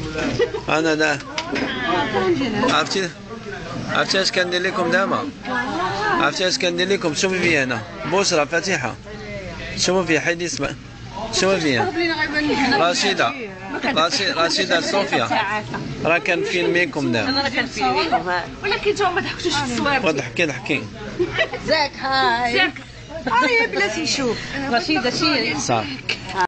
انا دا عرفتي اش كندير لكم دابا؟ عرفتي اش كندير لكم؟ شوفي فيا انا بشرى فاتحه، شوفوا فيا حيدي اسمع، شوفوا فيا رشيدة صوفيا راه كنفيلميكم دابا. انا راه كنفيلميكم ولكن نتوما ما ضحكتوش في الصواب. ضحكي زاك هاي زاك هاي بلاتي شوف رشيدة شي صافي.